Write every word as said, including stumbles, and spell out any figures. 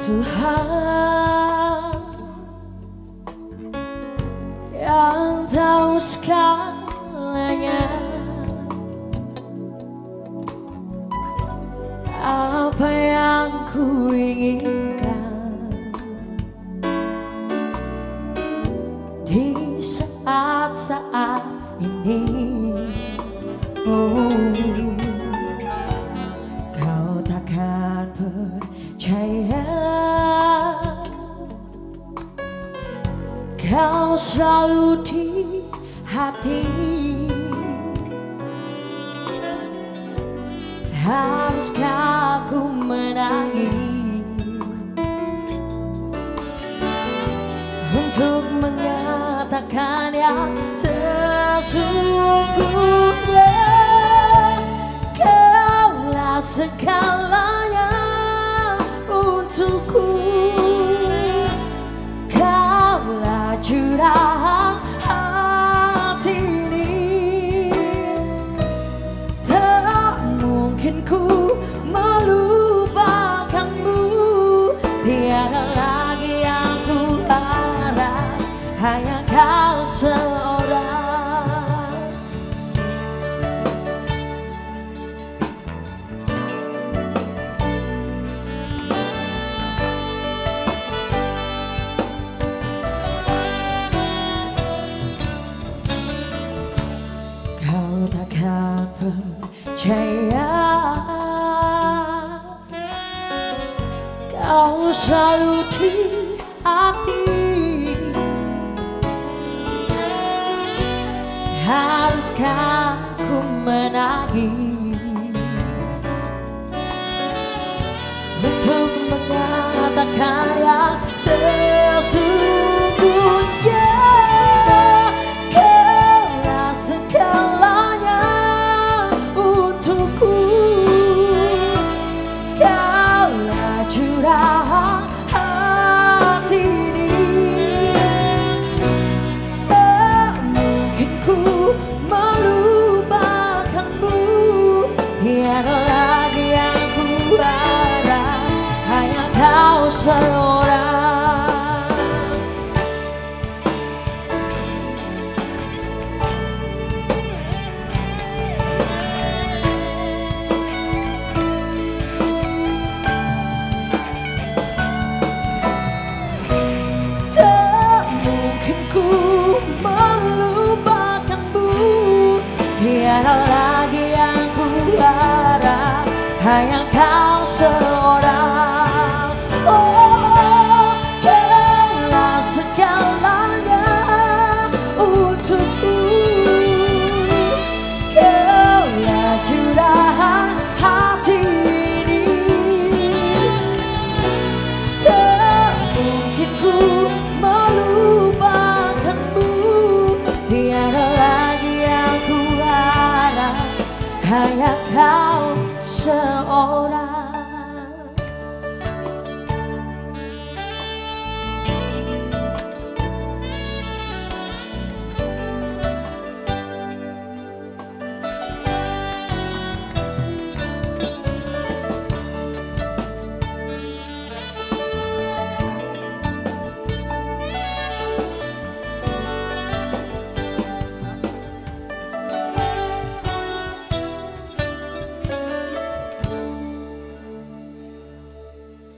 Tuhan yang tahu segalanya, apa yang ku inginkan di saat-saat ini. Oh, kau takkan percaya, kau selalu di hati. Haruskah aku menangis untuk mengatakan yang sesungguhnya? Kaulah segalanya untukku, kaulah curahan hati ini. Tak mungkin ku melupakanmu, tiada lagi yang ku harap, hanya kau seorang. Kau takkan percaya, kau selalu di hati. Haruskah ku menangis untuk mengatakan yang sesungguhnya? Kaulah segalanya untukku, kaulah curahan hati ini. Tak mungkin ku melupakanmu, tiada lagi yang ku harap, hanya kau seorang. Tak mungkin ku melupakanmu, tiada lagi yang ku harap, hanya kau seorang. Oh,